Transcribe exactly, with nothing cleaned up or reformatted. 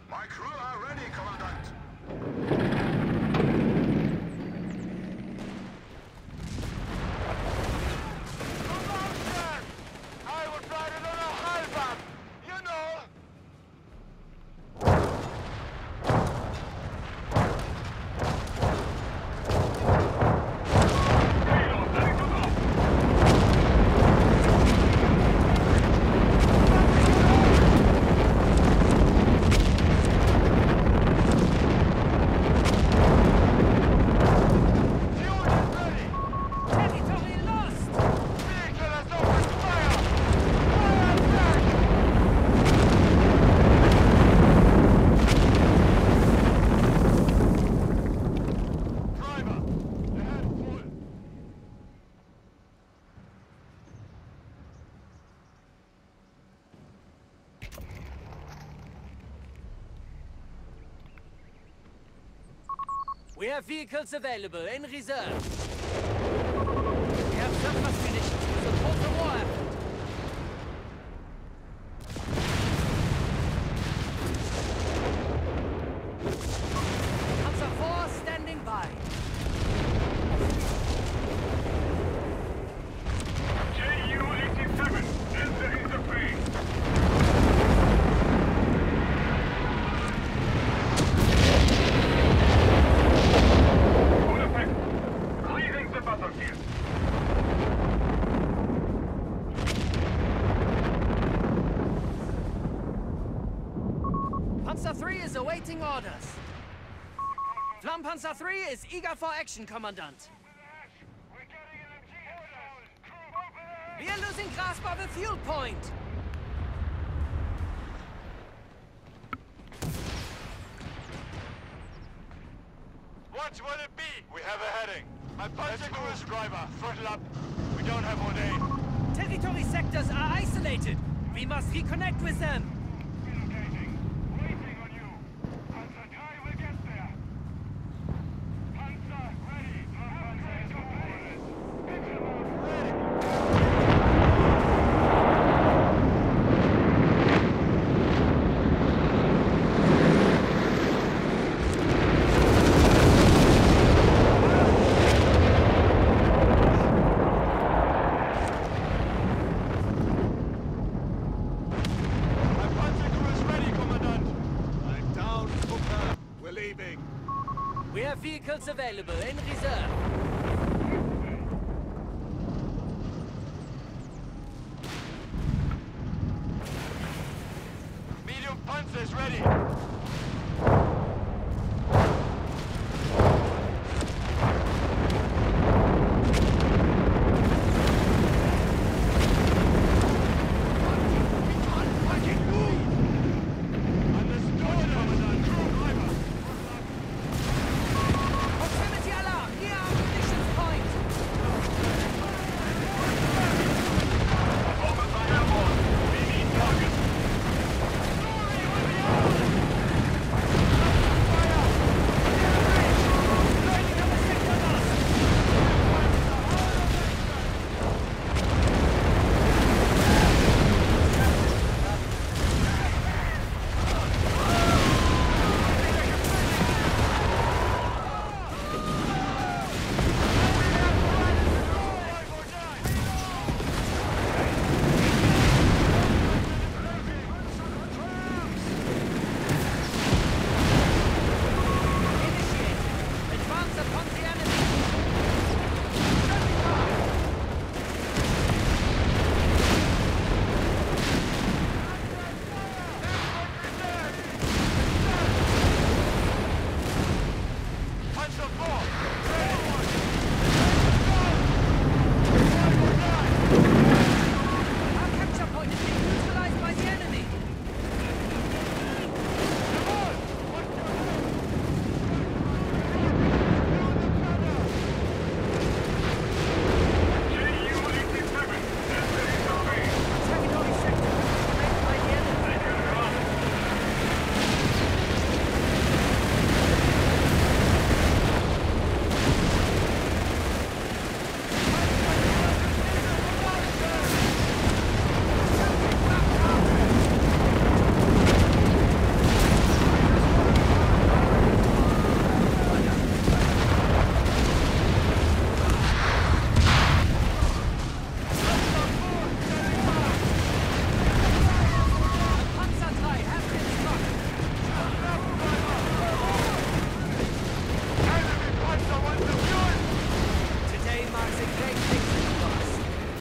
My crew are ready, Commandant. Come on, sir! I would ride it on a halberd, you know! We have vehicles available in reserve. We have surplus munitions to support the war effort. Panzer four standing by. J U eighty-seven, enter interface. Panzer three is awaiting orders. Flammenpanzer three is eager for action, Commandant. We are losing grasp of the fuel point. What will it be? We have a heading. My Panzer cruise driver, throttle up. We don't have Ordain. Territory sectors are isolated. We must reconnect with them. Waiting on you. Panzer Drei will get there. Panzer ready. Panzer is ready. We have vehicles available in reserve. Medium Panzer is ready.